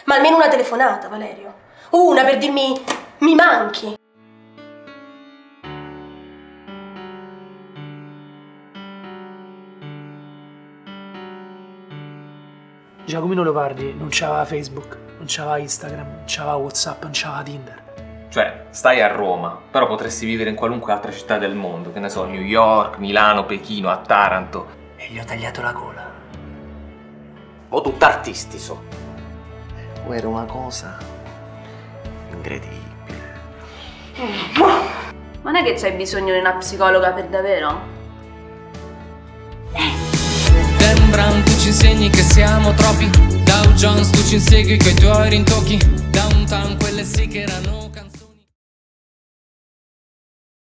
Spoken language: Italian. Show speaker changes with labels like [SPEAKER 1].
[SPEAKER 1] Ma almeno una telefonata, Valerio. Una per dirmi mi manchi.
[SPEAKER 2] Giacomino Leopardi non c'aveva Facebook, non c'aveva Instagram, non c'aveva WhatsApp, non c'aveva Tinder.
[SPEAKER 3] Cioè, stai a Roma, però potresti vivere in qualunque altra città del mondo, che ne so, New York, Milano, Pechino, a Taranto.
[SPEAKER 2] E gli ho tagliato la gola.
[SPEAKER 4] O tutto artisti so. O era una cosa incredibile.
[SPEAKER 5] Ma non è che c'hai bisogno di una psicologa per davvero?
[SPEAKER 6] Dan Brown, tu ci insegni che siamo troppi. Dow Jones, tu ci insegui coi tuoi rintocchi. Downtown, quelle sì che erano